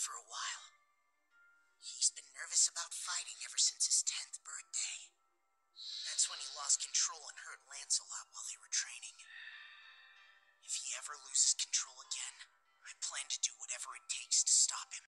for a while. He's been nervous about fighting ever since his 10th birthday. That's when he lost control and hurt Lancelot while they were training. If he ever loses control again, I plan to do whatever it takes to stop him.